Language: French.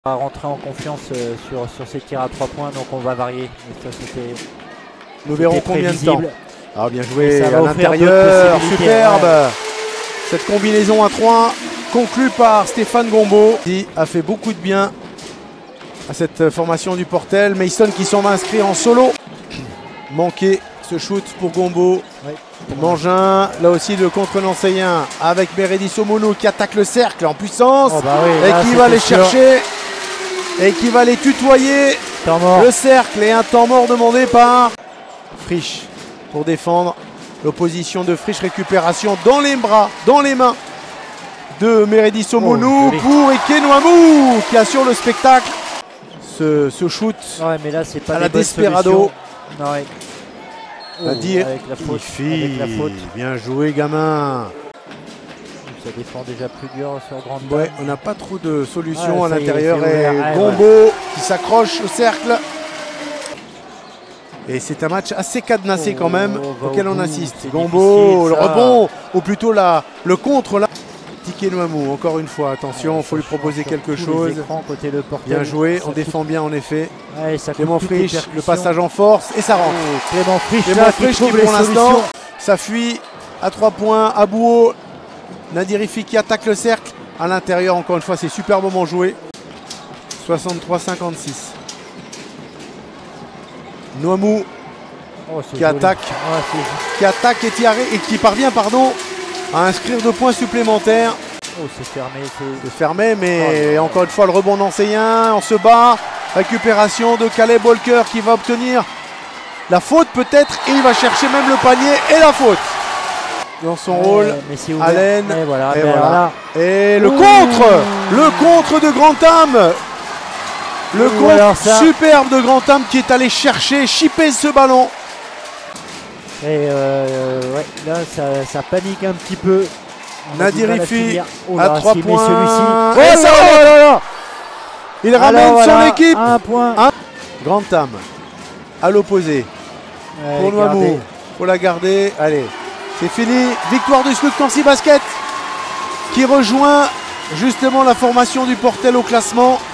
À rentrer en confiance sur ces tirs à 3 points, donc on va varier. Et ça, nous verrons combien de temps. Alors bien joué à l'intérieur, superbe. Ouais. Cette combinaison à 3 conclue par Stéphane Gombaud, qui a fait beaucoup de bien à cette formation du Portel. Mason qui s'en va inscrire en solo. Manqué ce shoot pour Gombaud. Ouais. Mangin, là aussi le contre-nancéen avec Meredith Omonou qui attaque le cercle en puissance. Oh bah oui, et qui va les chercher et qui va les tutoyer. Le cercle et un temps mort demandé par Frisch pour défendre. L'opposition de Frisch, récupération dans les bras, dans les mains de Meredith Omonou pour Eke Nwamou qui assure le spectacle. Ce shoot ouais, mais là, c'est pas à la Desperado. Non, ouais. À dire, avec la faute, bien joué gamin. Ça défend déjà plus dur sur grande balle. Ouais, on n'a pas trop de solutions à l'intérieur. Et Gombaud qui s'accroche au cercle. Et c'est un match assez cadenassé quand même, auquel on assiste. Gombaud, le rebond, ou plutôt le contre là. Eke Nwamou, encore une fois, attention, il faut lui proposer quelque chose. Côté le Portel, bien joué, on défend bien en effet. Ouais, Clément Frisch, le passage en force et ça rentre. Clément Frisch qui pour l'instant, ça fuit à 3 points. Abouo, Nadirifi qui attaque le cercle. À l'intérieur, encore une fois, c'est superbement joué. 63-56. Nwamou qui attaque, et qui parvient à inscrire 2 points supplémentaires. Oh, c'est fermé. C'est fermé, mais encore une fois, le rebond nancéen, on se bat. Récupération de Caleb Walker qui va obtenir la faute peut-être, et il va chercher même le panier et la faute. Dans son rôle, Allen, et voilà. Et le contre de Grantham. Le contre superbe de Grantham qui est allé chercher, chipper ce ballon. Et ouais, là ça panique un petit peu. Nadirifi à 3 points. Il ramène son équipe. Un point. Grantham à l'opposé. Pour Nwamou, faut la garder. Allez, c'est fini. Victoire du SLUC Nancy Basket qui rejoint justement la formation du Portel au classement.